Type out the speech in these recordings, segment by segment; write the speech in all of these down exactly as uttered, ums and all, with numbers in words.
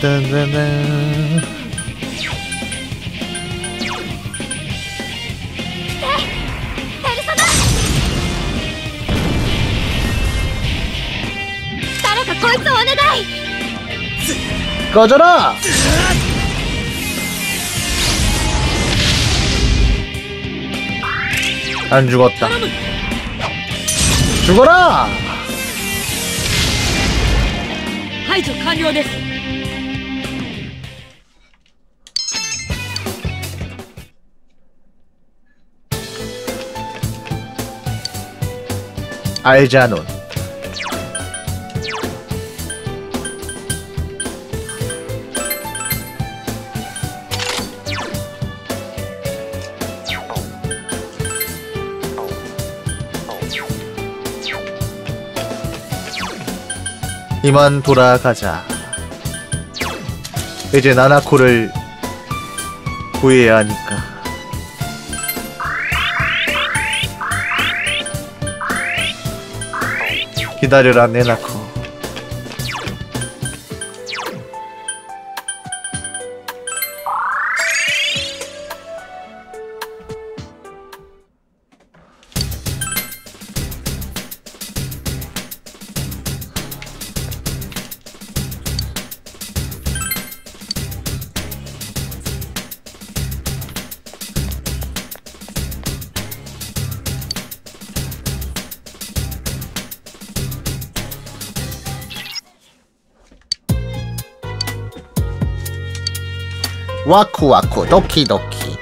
딴딴딴딴. 꺼져라! 안 죽었다. 죽어라! 排除完了です。 알자논. 이만 돌아가자. 이제 나나코를 구해야 하니까. 기다려라, 네나코. 와쿠와쿠 도키도키.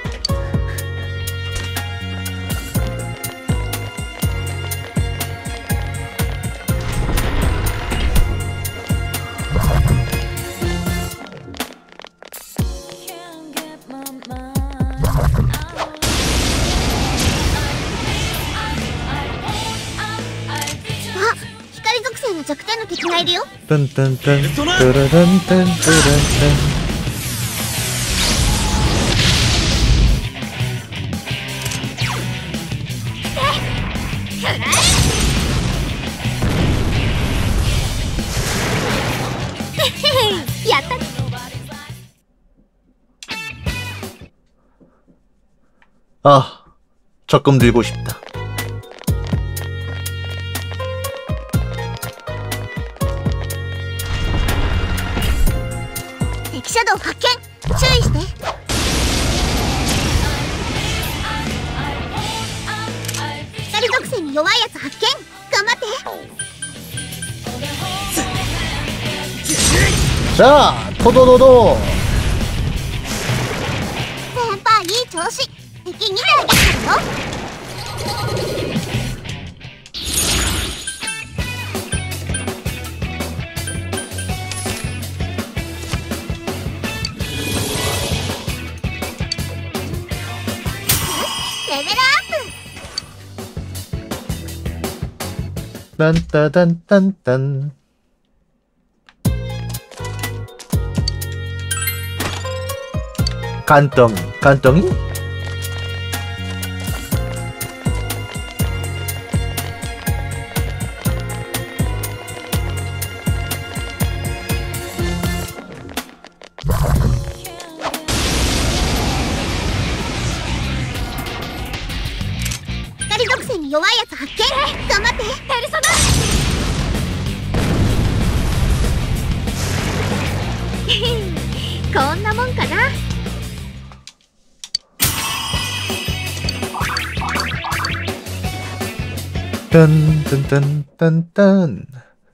아, 히카리属性の弱点の敵がいるよ。 딴딴딴 딴딴딴딴. 아, 적금 들고 싶다. shadow 発見。注意して。光属性に弱いやつ発見。頑張って。 자, 토도도도. 先輩いい調子。敵に体撃ったよ。レベルアップ。 딴따단딴딴. 간덩이, 간덩이? 히카리属性に弱いやつ発見。頑張って。ペルソナ。こんなもんかな。 딴딴딴딴딴.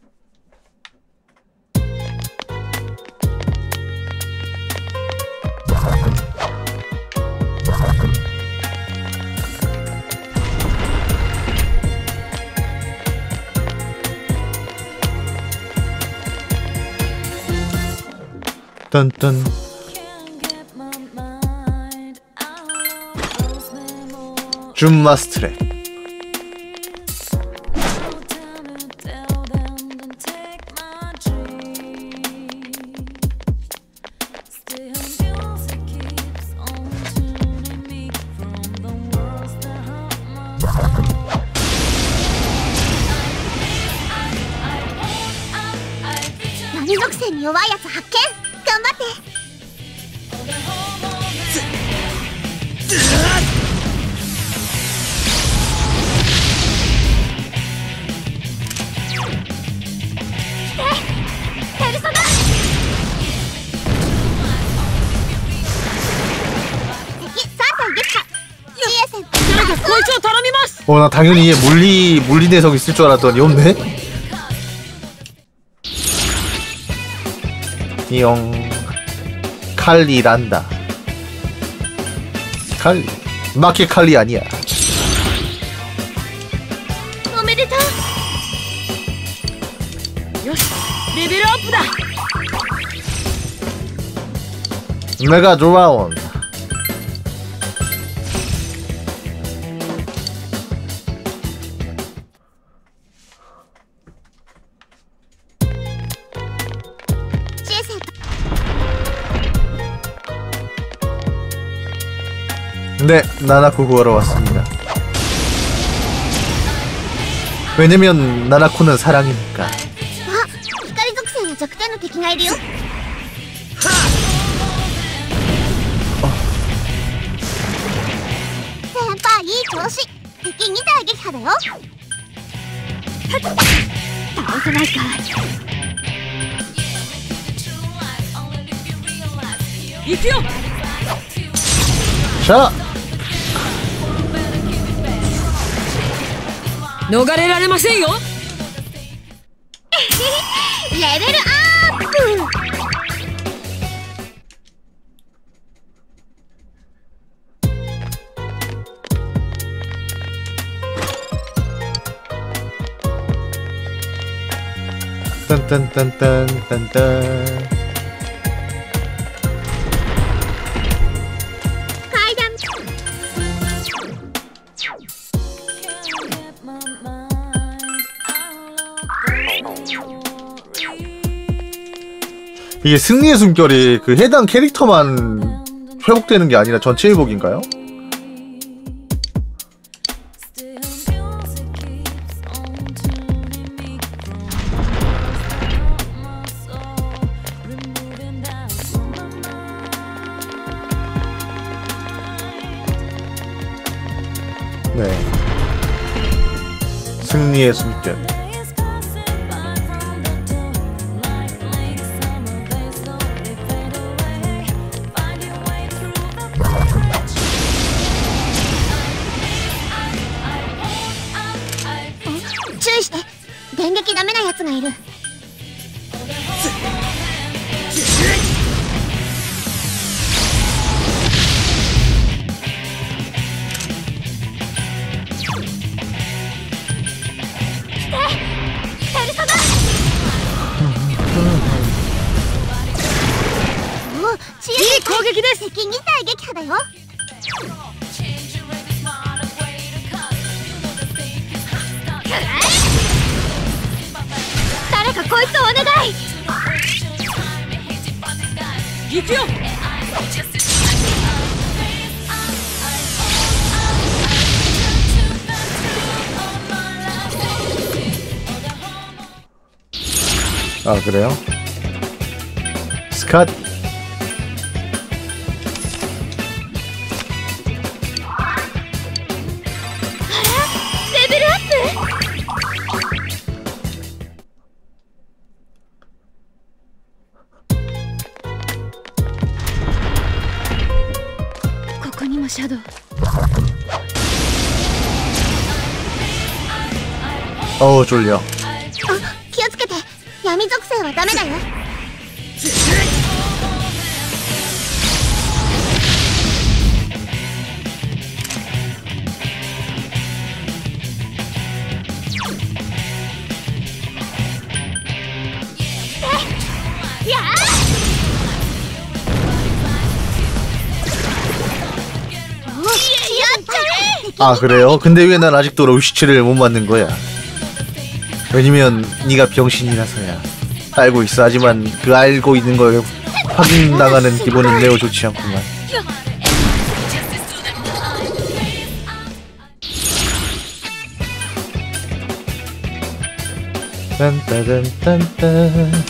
딴딴. 줌마스트랩. 闇属性に弱いやつ発見。頑張 어, 나 당연히 얘 물리 물리 내성 있을 줄 알았더니 없네. 띠용. 칼리란다. 칼리. 마켓 칼리 아니야. 오메데토. 요시, 레벨 업다. 메가 드라운. 네, 나나코 구하러 왔습니다. 왜냐면 나나코는 사랑이니까. 아, 光属性の弱点の敵がいるよ。先輩、いい調子。敵に体撃破だよ。 倒せないか。行くよ。 しゃあ。 逃れられませんよ。 レベルアップ。 タンタンタンタンタンタン。 階段。 이게 승리의 숨결이 그 해당 캐릭터만 회복되는 게 아니라 전체 회복인가요? 네. 승리의 숨결. 아, 그래요? 스캇. 레벨 업. ここにもシャドウ。 어우, 졸려. あ、気をつけて。闇属性はダメだよ。 아, 그래요? 근데 왜 난 아직도 로시치를 못 맞는 거야? 왜냐면 네가 병신이라서야. 알고 있어. 하지만 그 알고 있는 걸 확인당하는 기분은 매우 좋지 않구만. 딴따단딴딴.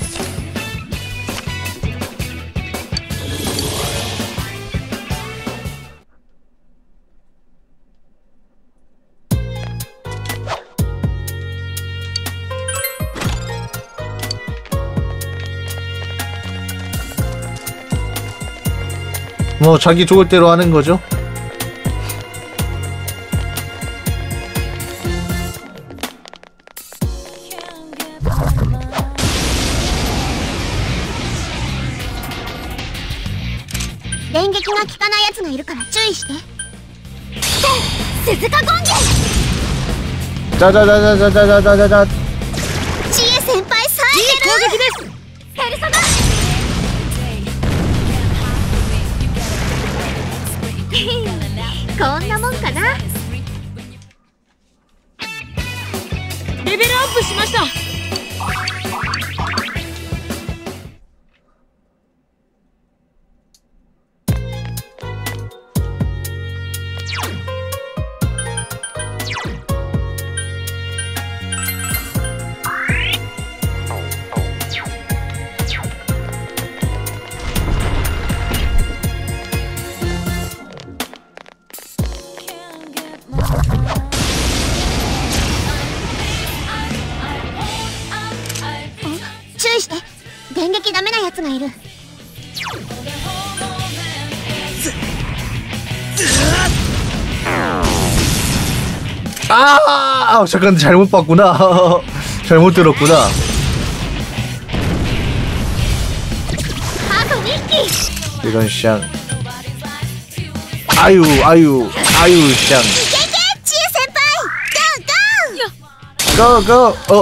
뭐 자기 좋을 대로 하는 거죠. 電撃が効かないやつがいるから注意して。鈴鹿権現。 짜자자자자자자자자. 知恵先輩さえてる。攻撃です。ペルソナ。こんなもんかな。 レベルアップしました。 注意して。電撃ダメなやつがいる。 아, 잠깐 잘못 봤구나. 잘못 들었구나. 이런 샹. 아유, 아유, 아유, 샹. 고, 고, 어.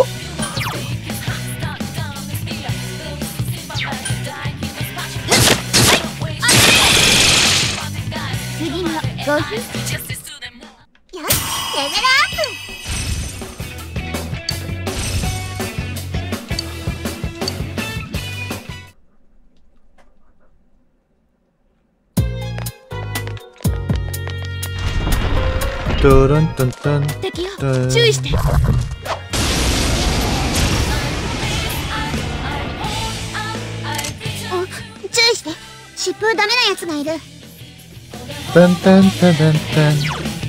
뚜른뚠뚠. 敵よ、注意して。 お、注意して。疾風ダメなやつがいる。 딴딴딴딴딴.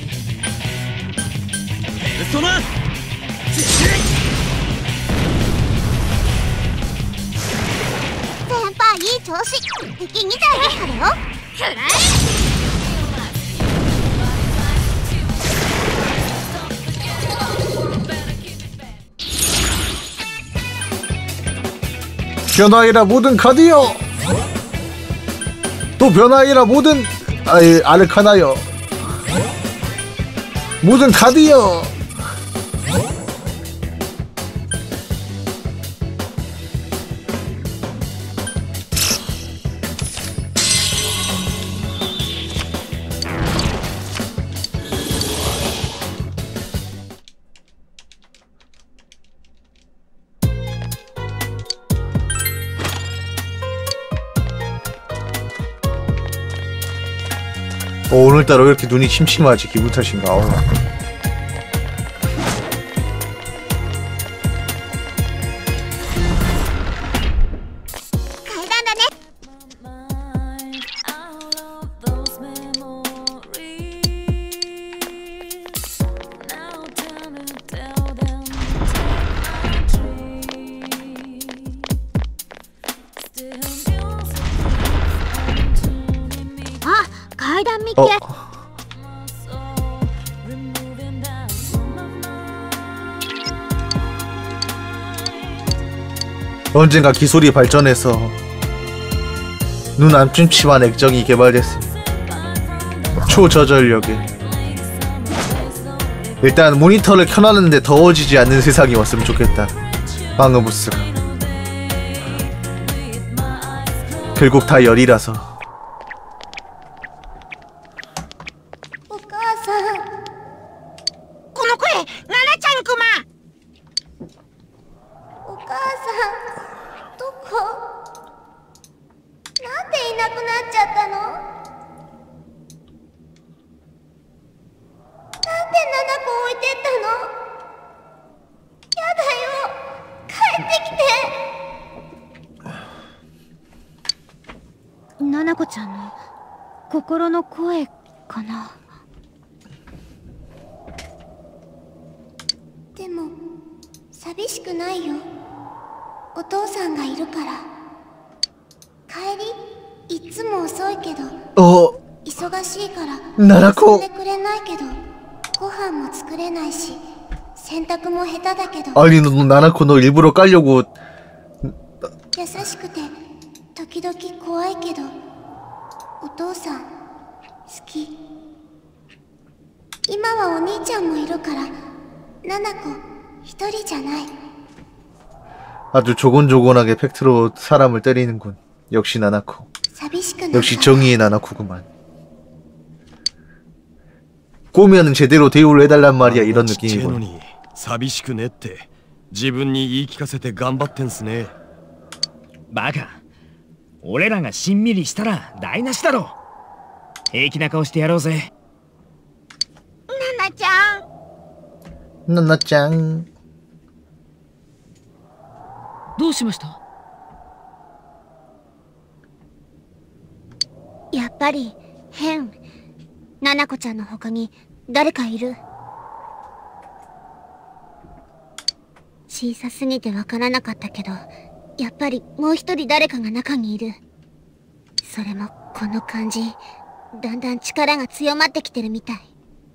その先輩いい調子。敵に体できたよ。くらえ。 변화이라 모든 카드여. 또 변화이라 모든 아이 아르카나여. 모든 카드여. 어, 오늘따라 왜 이렇게 눈이 침침하지? 기분 탓인가? 어. 어. 언젠가 기술이 발전해서 눈 안 침침한 액정이 개발됐습니다. 초저전력에. 일단 모니터를 켜놨는데 더워지지 않는 세상이 왔으면 좋겠다. 방어부스가. 결국 다 열이라서. ななこちゃんの心の声かな。 でも寂しくないよ。お父さんがいるから。帰り。 いつも遅いけど 어 忙しいから 나나코 遊んでくれないけどご飯も作れないし洗濯も下手だけど 아니 너 나나코 너 일부러 깔려고 優しくて時々怖いけどお父さん好き今はお兄ちゃんもいるからナナコ一人じゃない 아주 조곤조곤하게 팩트로 사람을 때리는군. 역시 나나코. 寂しくなった 역시 정의의 나나코구만. 꼬면은 제대로 대우를 해달란 말이야. 이런 느낌이군. 寂しくねって自分に言い聞かせて頑張ってんすね。 バカ、俺らがしんみりしたら台無しだろ。平気な顔してやろうぜ。 ナナちゃん 나나짱. どうしました？ やっぱり変。ナナコちゃんの他に誰かいる。小さすぎてわからなかったけど、やっぱりもう一人誰かが中にいる。それもこの感じ、だんだん力が強まってきてるみたい。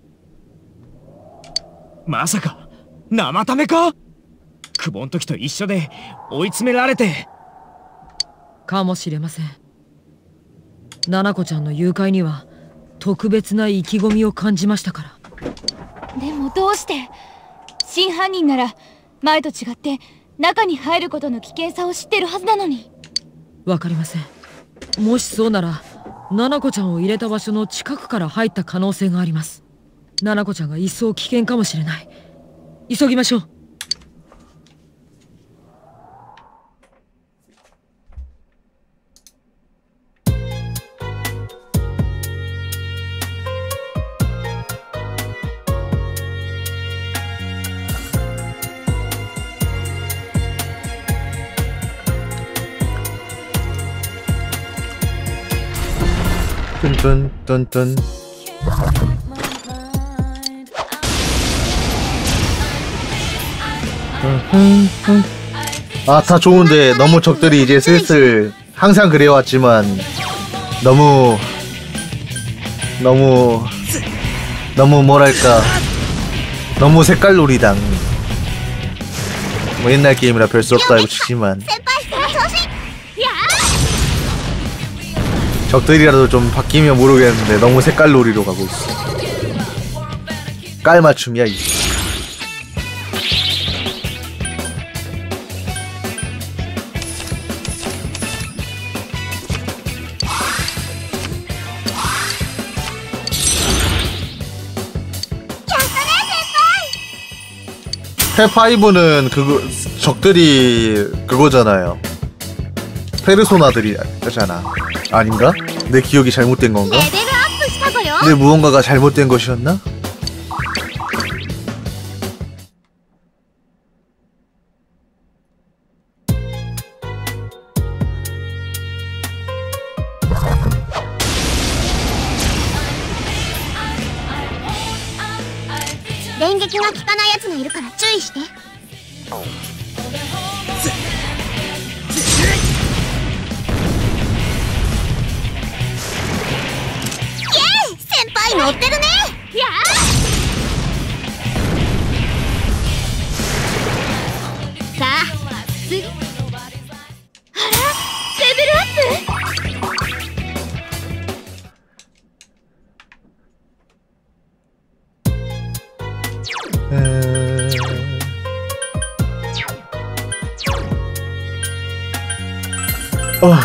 まさか生タメか？久保ん時と一緒で追い詰められて。 かもしれません。ナナコちゃんの誘拐には特別な意気込みを感じましたから。 でもどうして？真犯人なら前と違って中に入ることの危険さを知ってるはずなのに。 わかりません。もしそうならナナコちゃんを入れた場所の近くから入った可能性があります。ナナコちゃんが一層危険かもしれない。急ぎましょう。 뚠뚠뚠뚠. 아, 다 좋은데 너무 적들이 이제 슬슬 항상 그래왔지만 너무 너무 너무 뭐랄까 너무 색깔놀이당. 뭐 옛날 게임이라 별 수 없다고 치지만 적들이라도 좀 바뀌면 모르겠는데 너무 색깔놀이로 가고 있어. 깔맞춤이야 이. 페파이브는 그거 적들이 그거잖아요. 페르소나들이잖아. 아닌가? 내 기억이 잘못된 건가? 내 무언가가 잘못된 것이었나? 電撃が効かないやつがいるから注意して。乗ってるね。やあ。さあ、次。あら、レベルアップ。 에... 어.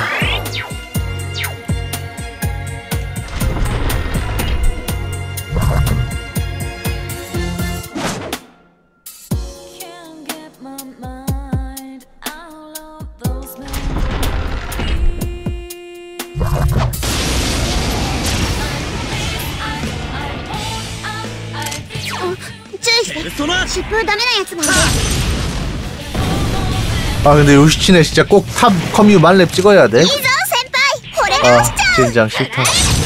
아 근데 요시치네 진짜 꼭 탑 커뮤 만렙 찍어야 돼? 아 젠장 싫다.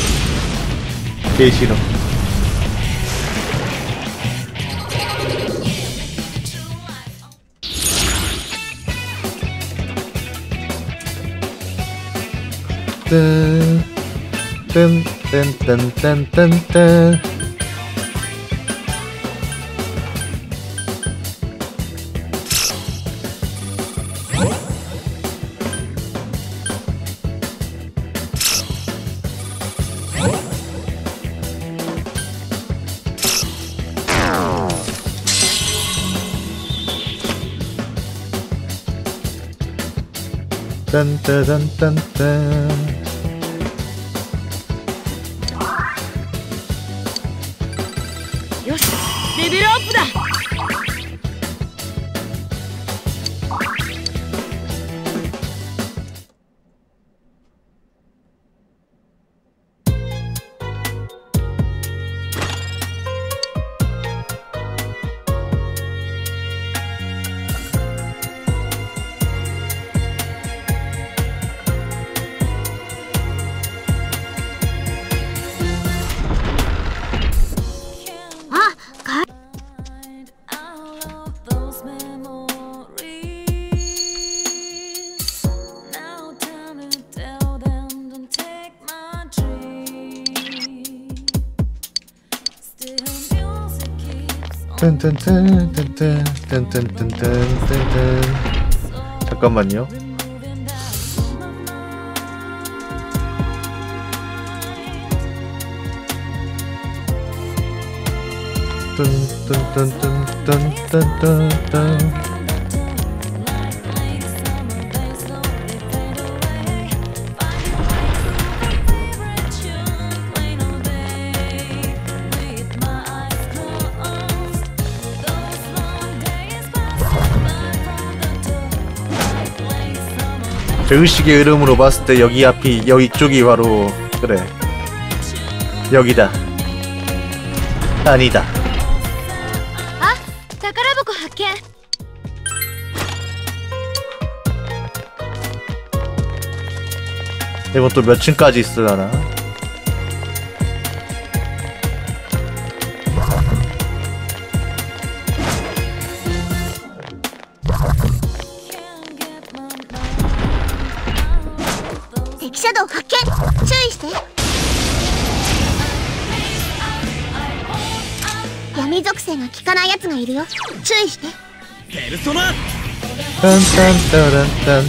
개 싫어. 뜬뜬뜬뜬뜬뜬뜬 딴따단딴딴 よしレベルアップだ。 뜬뜬뜬뜬뜬뜬뜬뜬뜬뜬 잠깐만요. 뜬뜬뜬뜬뜬뜬뜬뜬 저 의식의 흐름으로 봤을 때 여기 앞이 여기 쪽이 바로 그래 여기다. 아니다. あ、宝箱発見。 이건 또 몇 층까지 있으려나? 샤도우 発見。注意して。闇属性が効かないやつがいるよ。注意して。 ペルソナ。 딴딴따란딴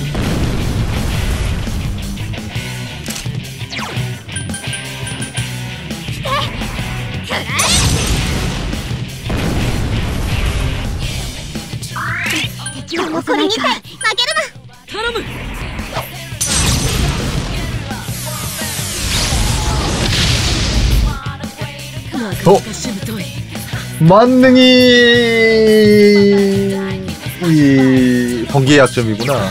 敵は残りにて負けるな。 頼む。 어? 만능이 이 번개의 약점이구나.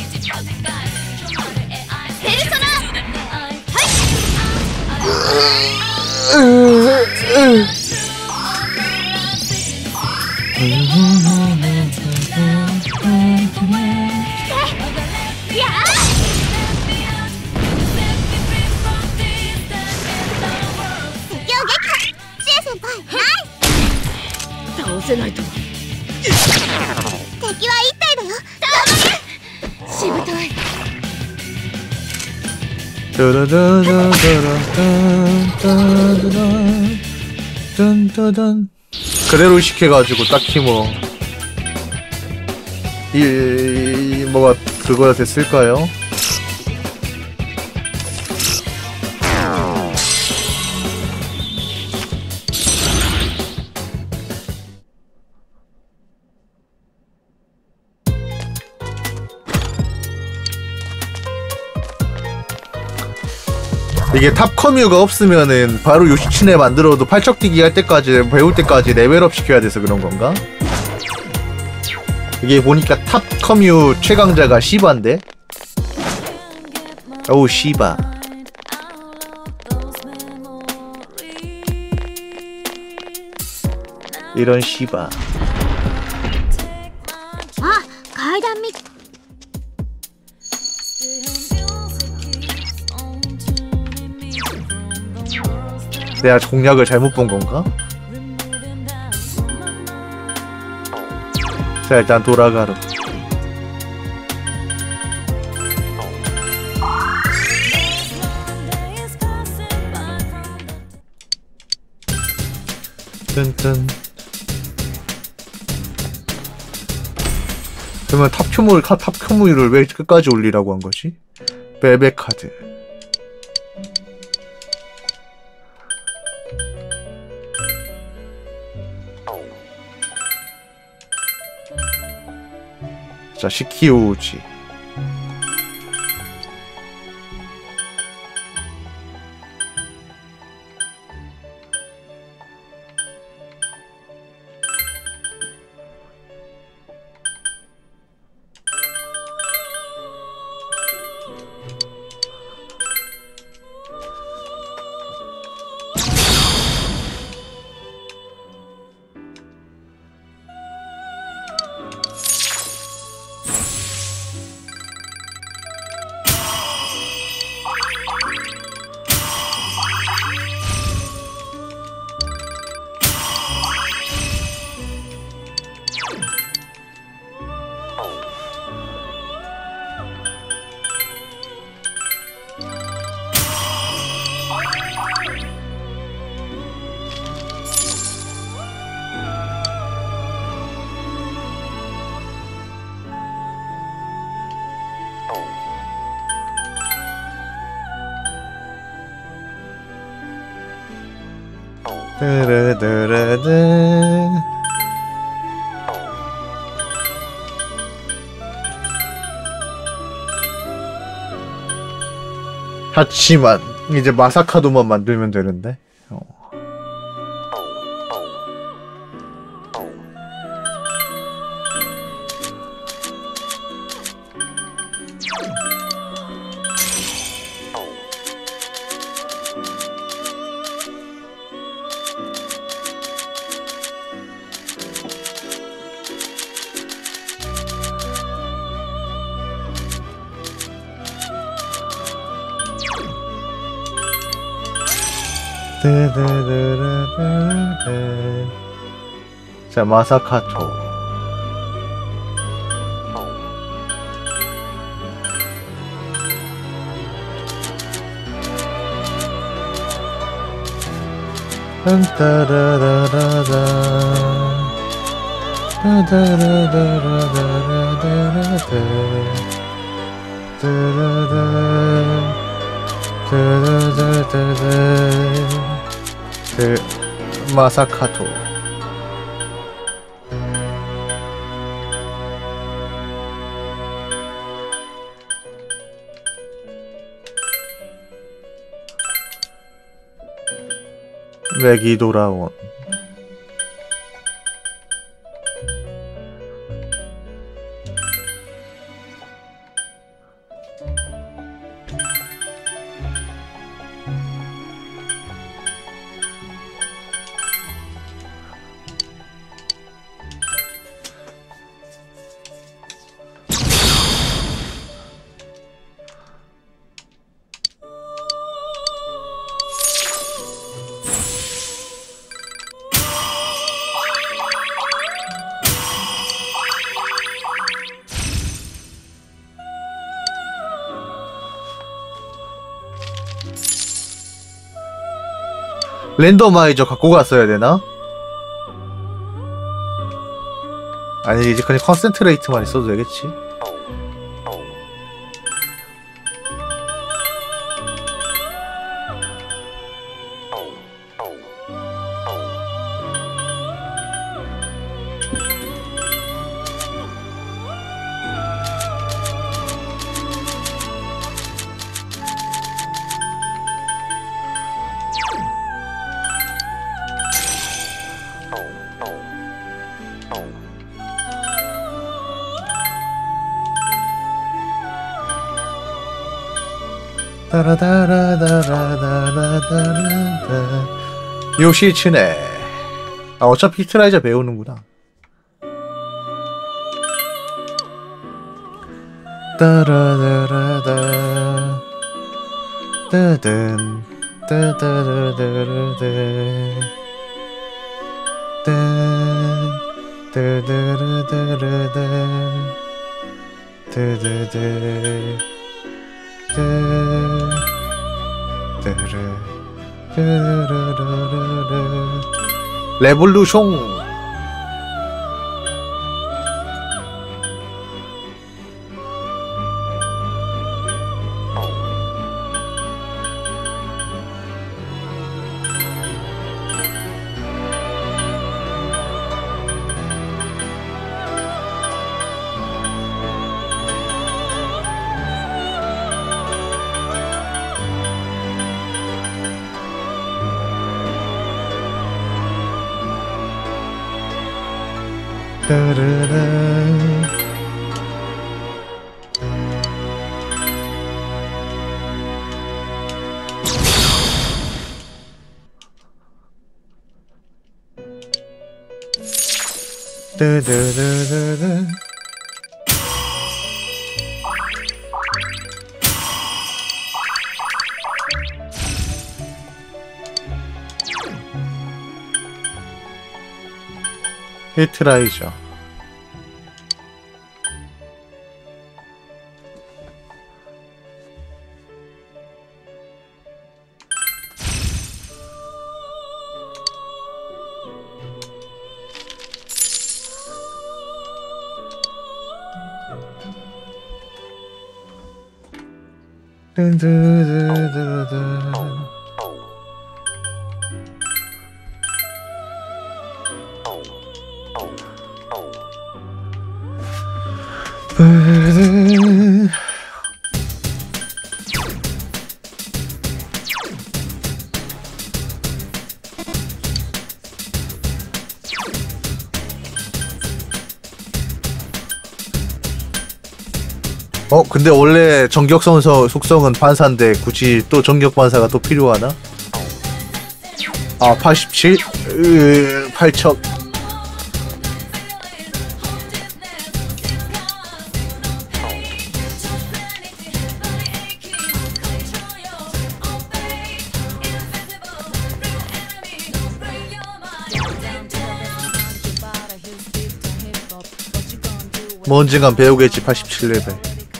그대로 의식해가지고 딱히 뭐 이 뭐가 그거가 됐을까요? 이게 탑 커뮤가 없으면은 바로 요시츠네 만들어도 팔척뛰기 할 때까지 배울 때까지 레벨업 시켜야 돼서 그런 건가? 이게 보니까 탑 커뮤 최강자가 시바인데? 어우 시바. 이런 시바. 아,階段み 내가 공략을 잘못 본 건가? 자 일단 돌아가로. 뜬뜬. 그러면 탑 큐물 탑 큐물을 왜 끝까지 올리라고 한 거지? 벨벳 카드. 자, 시키오지. 드르드르드. 하지만 이제 마사카도만 만들면 되는데. 어. 드드드드드드. 자, 마사카토. 딴따라라라라. 따다라라라라라라라라. 따라라. 그 마사카토. 맥이 돌아온. 랜더마이저 갖고 갔어야 되나? 아니 이제 그냥 컨센트레이트만 있어도 되겠지. 따라다라다라다라다라다. 요시츠네. 아 어차피 히트라이저 배우는구나. 따라다라다 따든 따다라다라다 딴 따다라다라다 따다다 레볼루션. 따라라. 따라라라라. 히트라이저. 든든든든든. 어 근데 원래 전격선서 속성은 반사인데 굳이 또 전격 반사가 또 필요하나? 아 팔십칠? 으... 팔척. 뭐 언젠간 배우겠지. 팔십칠 레벨.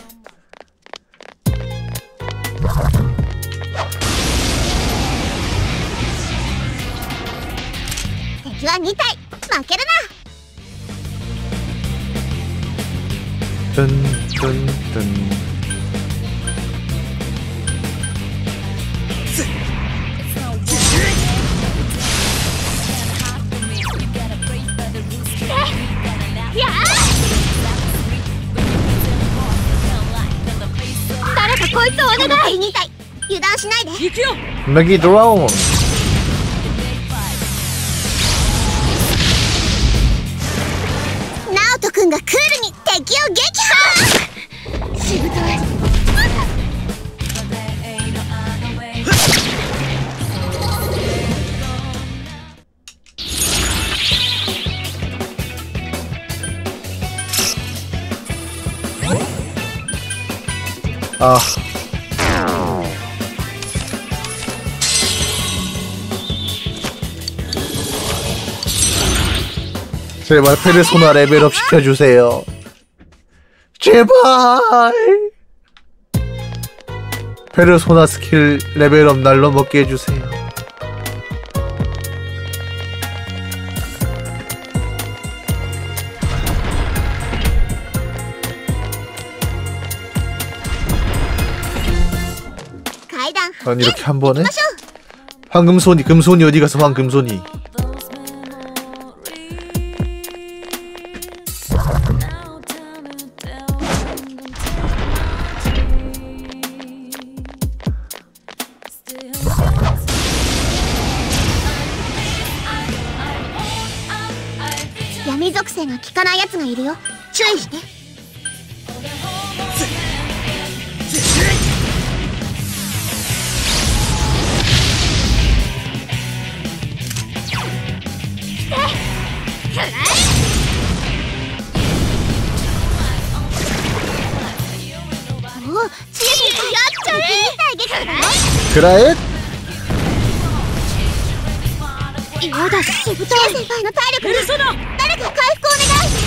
뜬뜬뜬. 메기 드론. 나오토君がクールに敵を撃破。しぶとい。 아. 제발 페르소나 레벨업 시켜주세요. 제발. 페르소나 스킬 레벨업 날로 먹게 해주세요. 아니 이렇게 한 번에? 황금손이 금손이 어디 가서 황금손이? 闇属性が効かないやつがいるよ。注意して。 くらえ。 やだ、しぶとい。先輩の体力が。誰か回復お願い。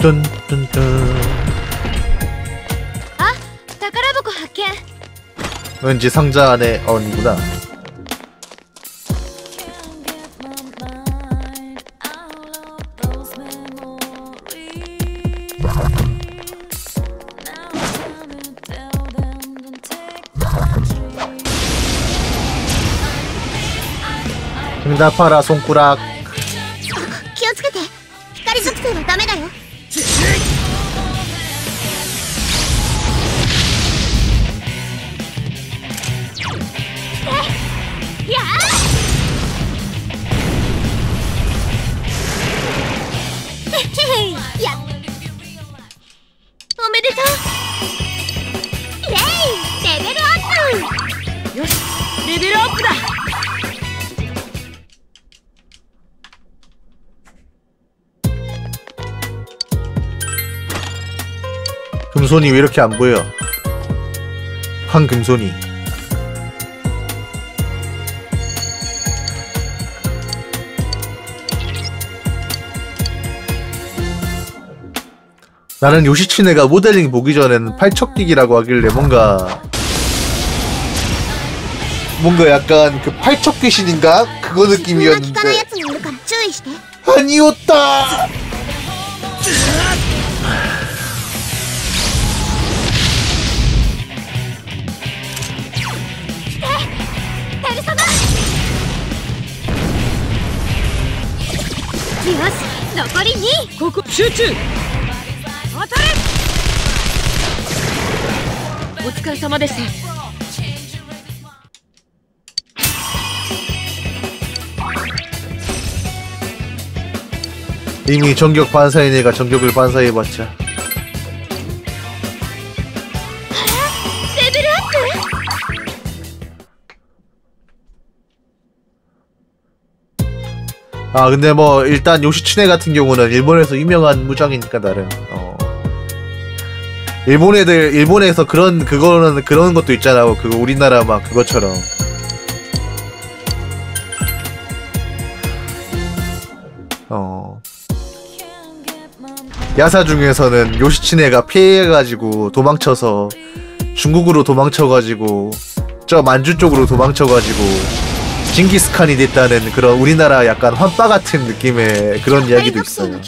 뚠뚠뚠. あ、宝箱発見。 왠지 상자 안에 언이구나. 응답하라 손가락. 気をつけて。光属性はダメだよ。やあ。や。おめでとう。イエイ、レベルアップ。 よし、レベルアップだ。 금손이 왜 이렇게 안 보여? 황금손이. 나는 요시치네가 모델링 보기 전에는 팔척뛰기라고 하길래 뭔가 뭔가 약간 그 팔척 귀신인가? 그거 느낌이었는데 아니었다! 고고 슈트! 当たれ! お疲れ様でした. 이미 전격 반사인 애가 전격을 반사해봤자. 아 근데 뭐 일단 요시츠네 같은 경우는 일본에서 유명한 무장이니까 나름 어 일본 애들 일본에서 그런 그거는 그런 것도 있잖아. 그거 우리나라 막 그것처럼 어 야사 중에서는 요시츠네가 피해가지고 도망쳐서 중국으로 도망쳐가지고 저 만주 쪽으로 도망쳐가지고 징기스칸이 됐다는 그런 우리나라 약간 환빠 같은 느낌의 그런 이야기도 있어요.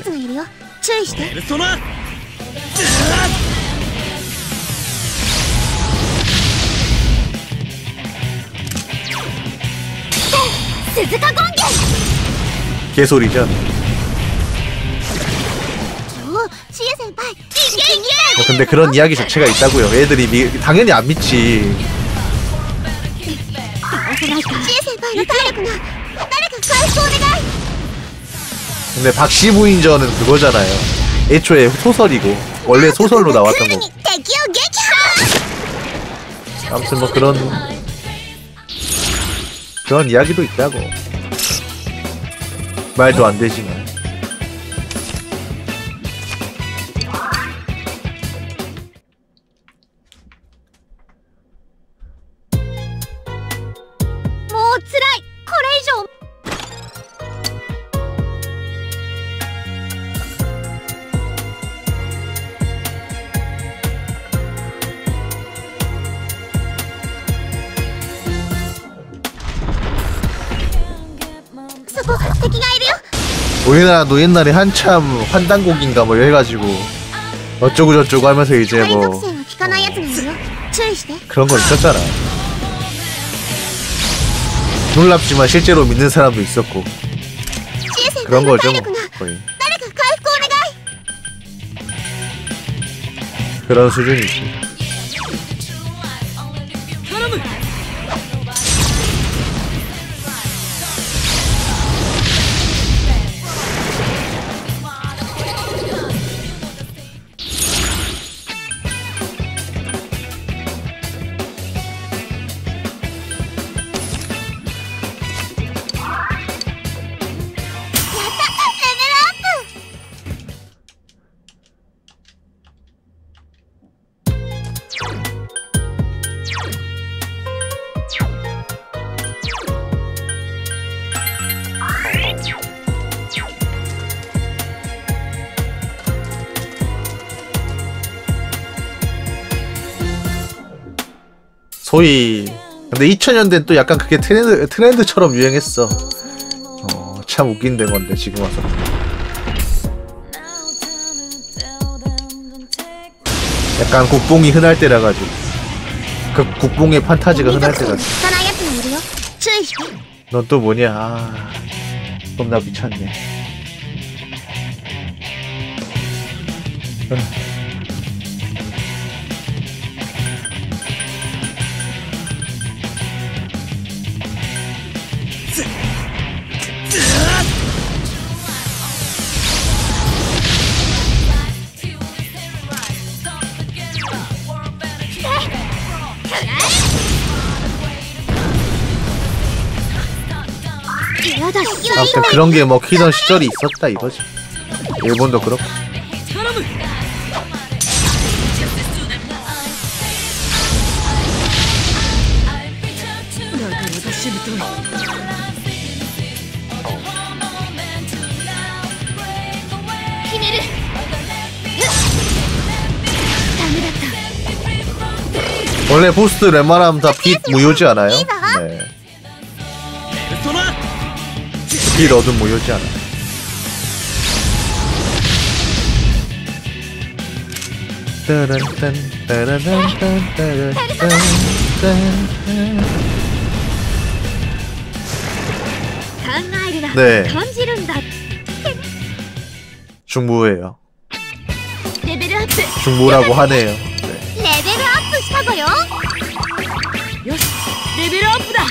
개소리죠. 어, 근데 그런 이야기 자체가 있다고요. 애들이 미, 당연히 안 믿지. 근데 박시무인전은 그거잖아요. 애초에 소설이고 원래 소설로 나왔던 거고. 아무튼 뭐 그런 그런 이야기도 있다고. 말도 안 되지만. 우리나라도 옛날에 한참 환단곡인가 뭐 해가지고 어쩌고 저쩌고 하면서 이제 뭐 어, 그런 거 있었잖아. 놀랍지만 실제로 믿는 사람도 있었고 그런 거죠 뭐 거의. 그런 수준이지. 소위 근데 이천 년대는 또 약간 그게 트렌드, 트렌드처럼 유행했어. 어, 참 웃긴데 건데 지금 와서 약간 국뽕이 흔할 때라 가지고 그 국뽕의 판타지가 흔할 때라. 넌 또 뭐냐? 아, 겁나 미쳤네. 아무튼 그런 게 먹히던 시절이 있었다 이거지. 일본도 그렇고. 원래 보스 웬만하면 다 빛 무효지 않아요? 네. 빛 어둠 무효지 않아. 네. 중무예요. 중무라고 하네요. 네. 레벨업 시작고요. 요시, 레벨업다.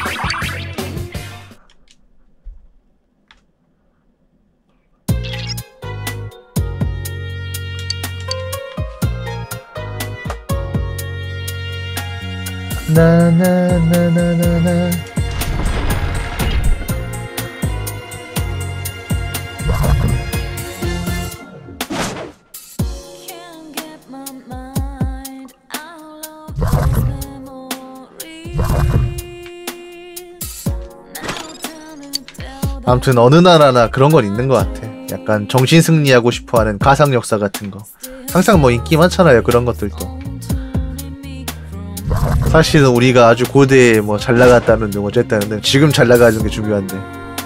나나나나나나. 아무튼 어느 나라나 그런 건 있는 것 같아. 약간 정신 승리하고 싶어하는 가상 역사 같은 거. 항상 뭐 인기 많잖아요. 그런 것들도. 사실은 우리가 아주 고대에 뭐 잘 나갔다는 등 어쨌다는 등 지금 잘 나가는 게 중요한데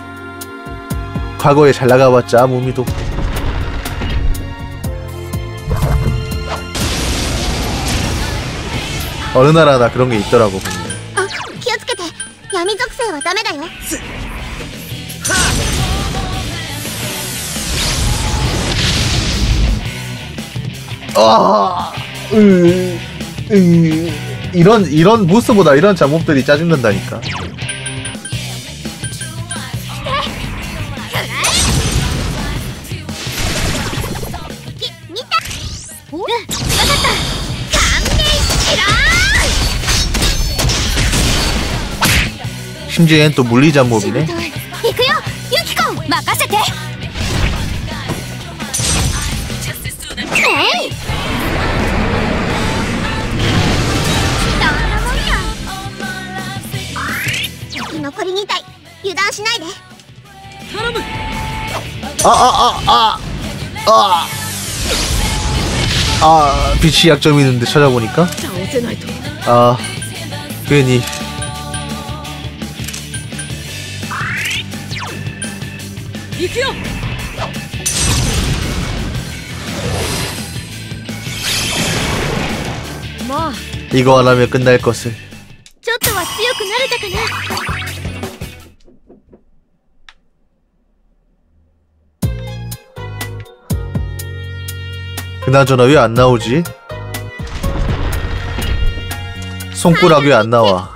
과거에 잘 나가봤자 아무 의미도 없고. 어느 나라나 그런 게 있더라고 보면. 아, 気をつけて。闇属性はダメだよ。 아, 으, 으, 이런 이런 보스보다 이런 잡몹들이 짜증난다니까. 심지어 얜 또 물리 잡몹이네. 아, 아, 아, 아, 아, 아, 빛이 약점이 있는데 찾아보니까 아, 괜히 이거 안 하면 끝날 것을. 그나저나 왜 안 나오지? 손가락 왜 안 나와?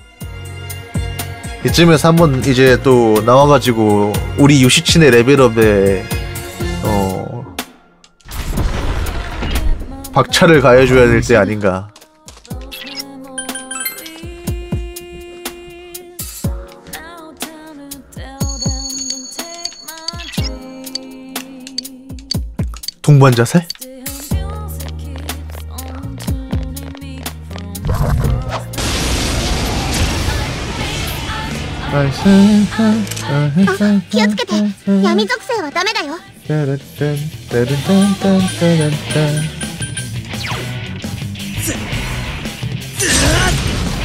이쯤에서 한번 이제 또 나와가지고 우리 유시친의 레벨업에 어 박차를 가해줘야 될 때 아닌가. 동반자살? 아, 気をつけて。闇属性はダメだよ。 아,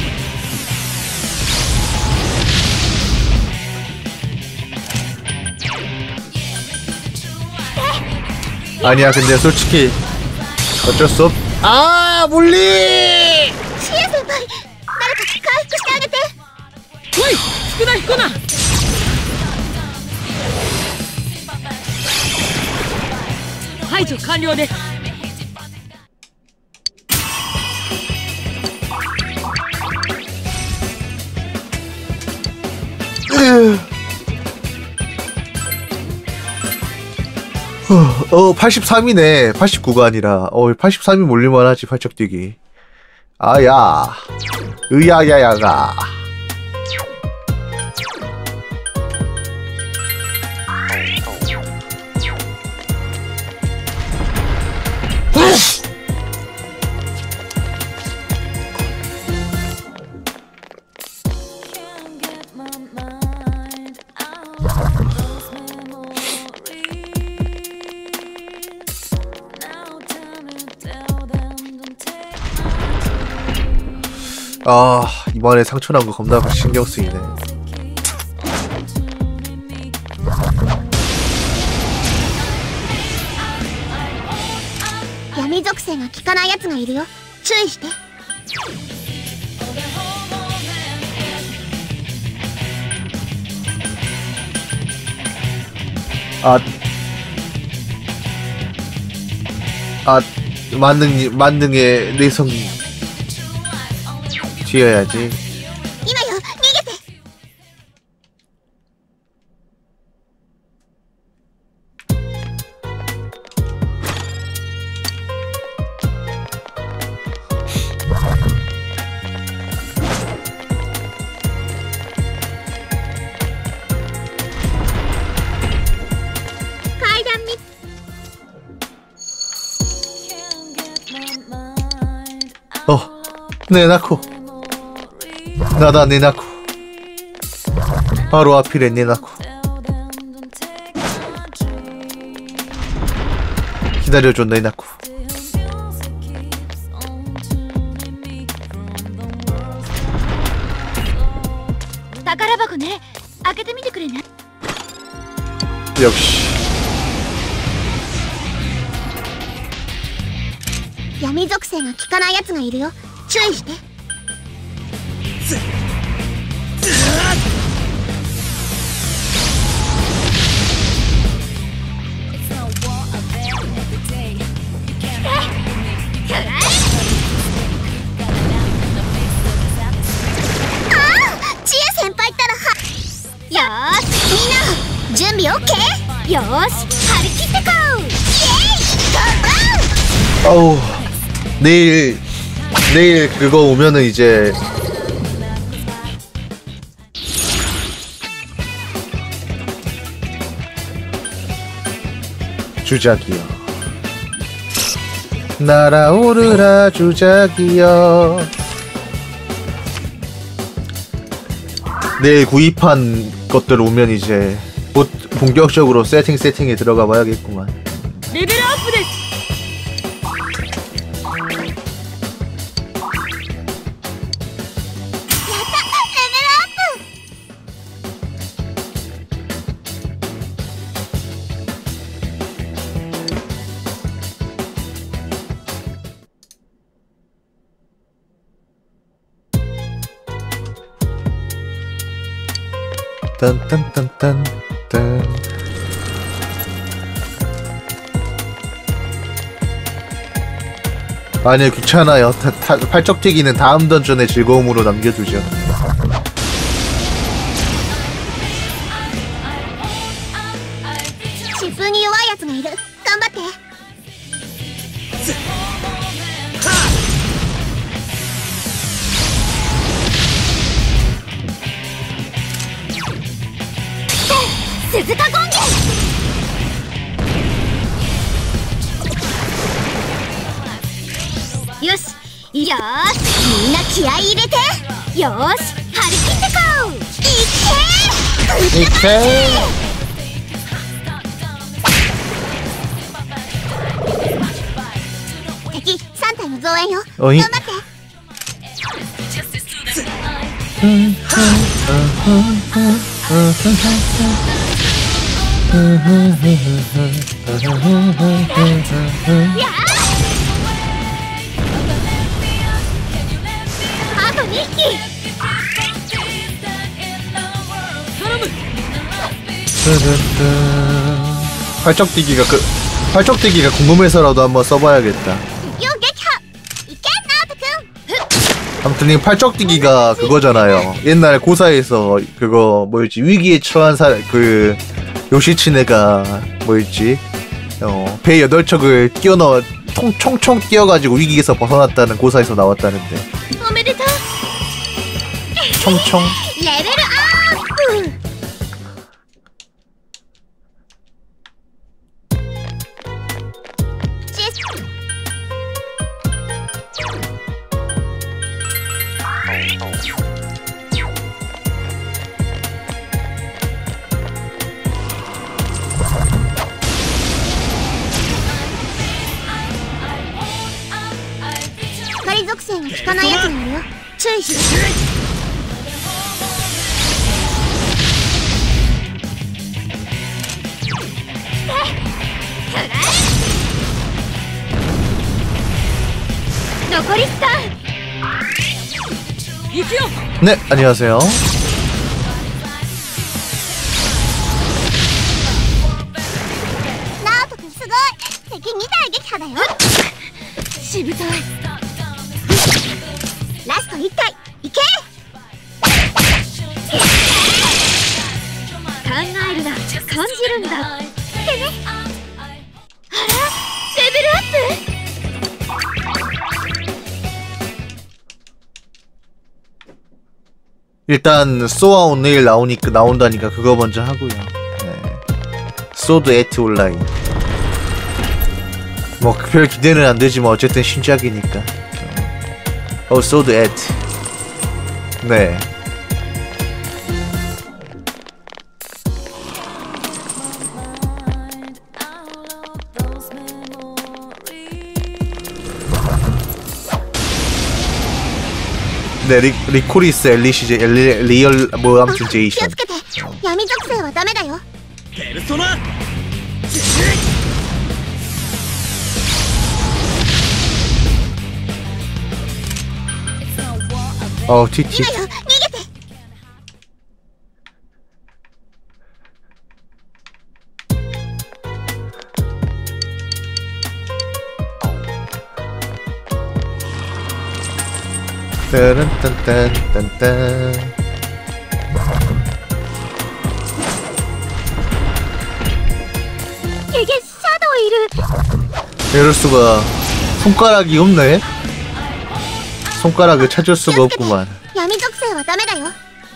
아니야 근데 솔직히 어쩔 수 없. 아 물리. シエ先輩、誰か回復してあげて。 おい引くな引くな。排除完了です。 어 팔십삼이네. 팔십구가 아니라. 어 팔십삼이 몰릴만 하지. 팔척뛰기. 아야 으야야야가. 아 이번에 상처난 거 겁나 신경 쓰이네. 闇属性が効かないやつがいるよ。注意して。 아, 아 만능 만능의 내성 쥐어야지. 今よ、逃げて。 階段に。 어, 내놓고 나다 내놓고 바로 앞이래 내놓고 기다려줘 내놓고. 宝箱ね、開けてみてくれない？ 역시 闇属性が効かないやつがいるよ。注意して。 よーし、みんな準備 OK？ よーし、張り切ってこう。イエーイ、ゴー！ 어우 내일 내일 그거 오면은 이제 주작이여 날아오르라 주작이여. 내일 구입한 것들 오면 이제 곧 본격적으로 세팅 세팅에 들어가 봐야겠구만. 레벨 업です。 딴딴딴딴딴. 아니 귀찮아요. 타, 타, 팔적튀기는 다음 던전의 즐거움으로 남겨두죠. 疾風に弱いやつがいる。頑張って。 鈴鹿権現。よし、よーし、みんな気合い入れて。よーし、張り切ってこう。いっけー。 이케. 敵さん体の増援よ。 おい頑張って。 어, あとにひき。 팔척뛰기가 그 팔척뛰기가 궁금해서라도 한번 써봐야겠다. 敵を撃破。いけナオト君。 아무튼 이 팔척뛰기가 그거잖아요. 옛날 고사에서 그거 뭐였지, 위기에 처한 사 그 요시츠네가 뭐였지, 어, 배 여덟 척을 끼워 넣어 통 총총 끼어가지고 위기에서 벗어났다는 고사에서 나왔다는데. おめでとう。 총총. レベルアップ。 光属性が効かないやつがいるよ。注意しろ。残りスタン。 네, 안녕하세요. 나오토君すごい。敵に体撃破だよ。しぶとい。ラストいっかいいけ。考えるな、感じるんだってね。あら、レベルアップ。 일단 소아 오늘 나오니까 나온다니까 그거 먼저 하고요. 네. 소드 에트 온라인. 뭐 별 기대는 안 되지만 어쨌든 신작이니까. 어, 소드 에트. 네. 네, 리, 리코리스 엘리시제 엘리, 리얼 뭐 아무튼 気を 제이션. つけて。闇属性はダメだよ。 ペルソナ。 어, 티티. 今よ、逃げて。 따란딴딴딴딴. 이게 샤도우 이르. 이럴 수가. 손가락이 없네. 손가락을 찾을 수가 없구만. 闇属性はダメだよ。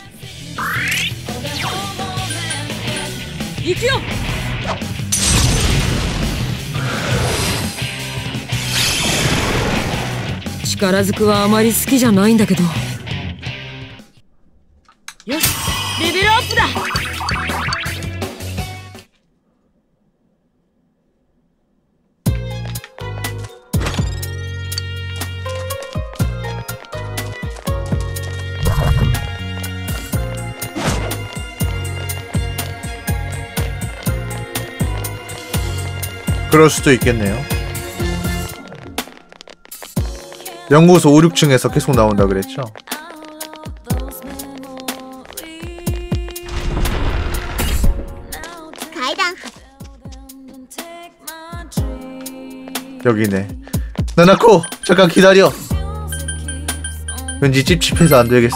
行くよ。力ずくはあまり好きじゃないんだけど。よし、レベルアップだ。 그럴 수도 있겠네요. 연구소 오, 육 층에서 계속 나온다 그랬죠? 여기네. 나나코! 잠깐 기다려! 왠지 찝찝해서 안되겠어.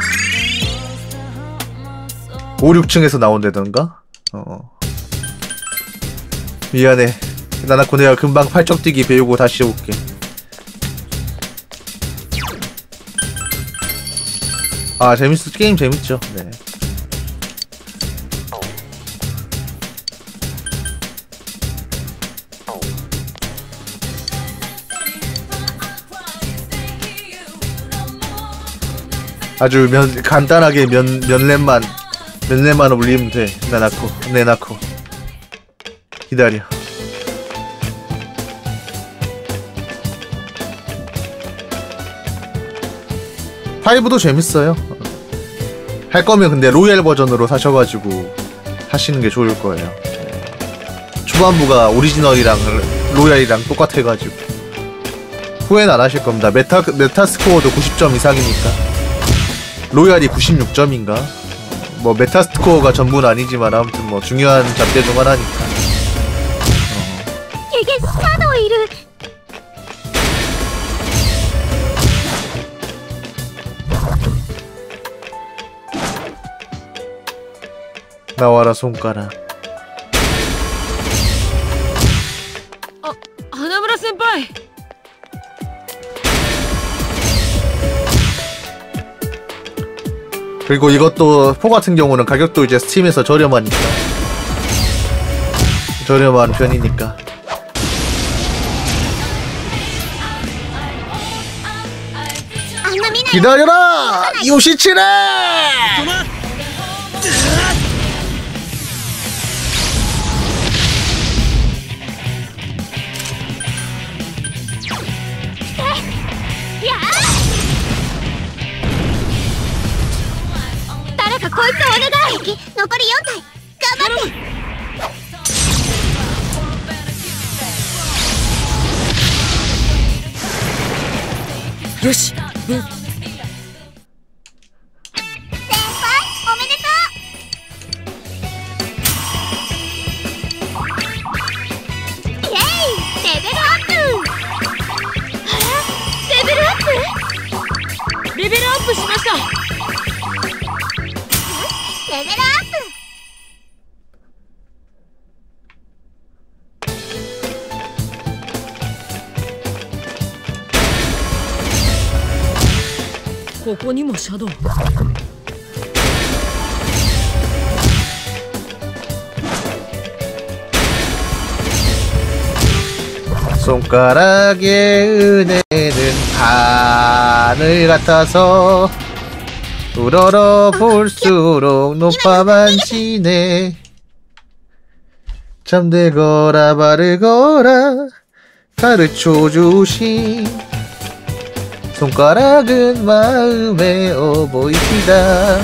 오, 육 층에서 나온다던가? 어. 미안해. 나나코 내가 금방 팔척뛰기 배우고 다시 올게. 아, 재밌어. 게임 재밌죠. 네. 아주 면, 간단하게 면, 면랩만, 면랩만 올리면 돼. 나나코, 네나코. 기다려. 파이브도 재밌어요. 할 거면 근데 로얄 버전으로 사셔가지고 하시는 게 좋을 거예요. 후반부가 오리지널이랑 로얄이랑 똑같아가지고 후회는 안 하실 겁니다. 메타, 메타스코어도 구십 점 이상이니까. 로얄이 구십육 점인가? 뭐 메타스코어가 전부는 아니지만 아무튼 뭐 중요한 잡대 중 하나니까. 이게 샤도우 이르. 나와라 손가락. 아, 하나무라 선배. 그리고 이것도 포 같은 경우는 가격도 이제 스팀에서 저렴하니까 저렴한 편이니까. 기다려라 요시치네. 誰かこいつお願い。残りよん体頑張って。 よし、ぶん。 先輩おめでとう。イエイレベルアップ。レベルアップレベルアップしました。 レベルアップ。 ここにもシャドウ。 손가락의 은혜는 하늘 같아서 우러러 볼수록 높아만 지네. 잠들거라 바르거라 가르쳐 주신 손가락은 마음의 어버이시다.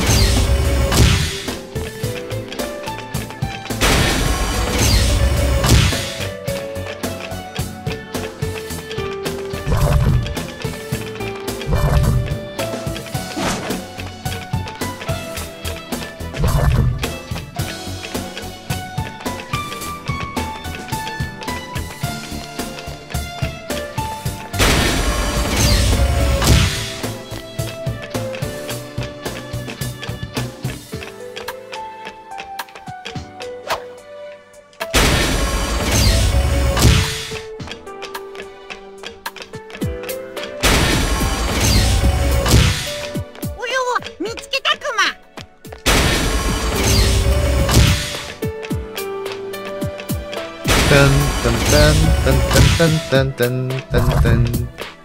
딴딴딴딴딴딴딴딴딴